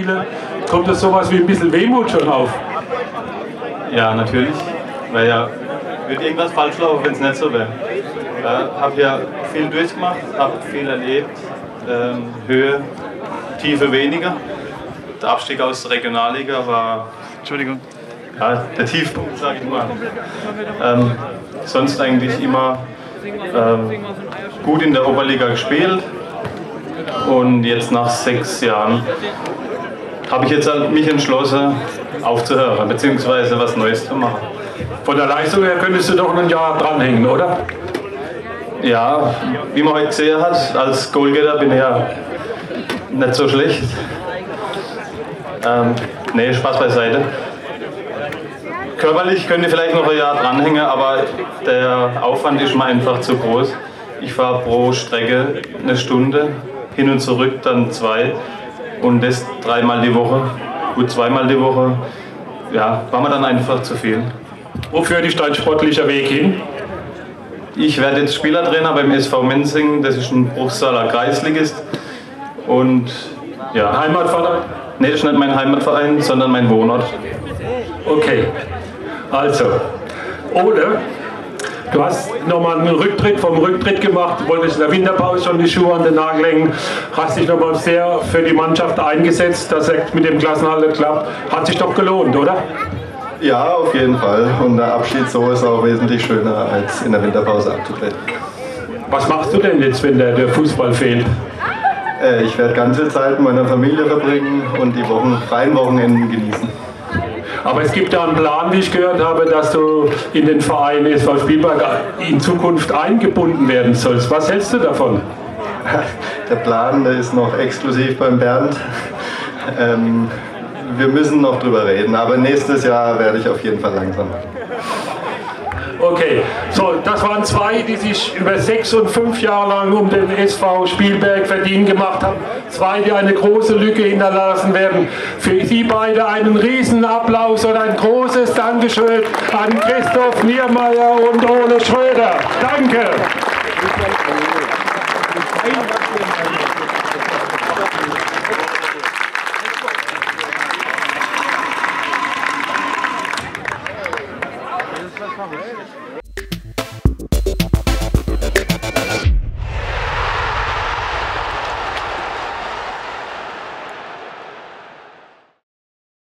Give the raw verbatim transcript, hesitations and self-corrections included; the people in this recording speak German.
Spiele. Kommt das sowas wie ein bisschen Wehmut schon auf? Ja, natürlich. Weil ja, wird irgendwas falsch laufen, wenn es nicht so wäre. Ja, habe ja viel durchgemacht, habe viel erlebt. Ähm, Höhe, Tiefe weniger. Der Abstieg aus der Regionalliga war Entschuldigung. Ja, der Tiefpunkt, sage ich mal. Ähm, sonst eigentlich immer ähm, gut in der Oberliga gespielt. Und jetzt nach sechs Jahren habe ich jetzt halt mich entschlossen, aufzuhören, beziehungsweise was Neues zu machen. Von der Leistung her könntest du doch ein Jahr dranhängen, oder? Ja, wie man heute gesehen hat, als Goalgetter bin ich ja nicht so schlecht. Ähm, nee, Spaß beiseite. Körperlich könnte ich vielleicht noch ein Jahr dranhängen, aber der Aufwand ist mir einfach zu groß. Ich fahre pro Strecke eine Stunde, hin und zurück dann zwei und das dreimal die Woche, gut zweimal die Woche. Ja, war mir dann einfach zu viel. Wo führt dich dein sportlicher Weg hin? Ich werde jetzt Spielertrainer beim S V Menzing, das ist ein Bruchsaler Kreisligist. Und ja. Heimatverein? Nee, das ist nicht mein Heimatverein, sondern mein Wohnort. Okay, also, oder du hast nochmal einen Rücktritt vom Rücktritt gemacht, wolltest in der Winterpause schon die Schuhe an den Nagel hängen, hast dich nochmal sehr für die Mannschaft eingesetzt, dass es mit dem Klassenerhalt klappt. Hat sich doch gelohnt, oder? Ja, auf jeden Fall. Und der Abschied so ist auch wesentlich schöner, als in der Winterpause abzutreten. Was machst du denn jetzt, wenn der, der Fußball fehlt? Äh, ich werde ganze Zeit mit meiner Familie verbringen und die Wochen, freien Wochenenden genießen. Aber es gibt da einen Plan, wie ich gehört habe, dass du in den Verein S V Spielberg in Zukunft eingebunden werden sollst. Was hältst du davon? Der Plan, der ist noch exklusiv beim Bernd. Ähm, wir müssen noch drüber reden, aber nächstes Jahr werde ich auf jeden Fall langsam. Okay, so, das waren zwei, die sich über sechs und fünf Jahre lang um den S V Spielberg verdient gemacht haben. Zwei, die eine große Lücke hinterlassen werden. Für Sie beide einen riesen Applaus und ein großes Dankeschön an Christoph Niermeier und Ole Schröder. Danke!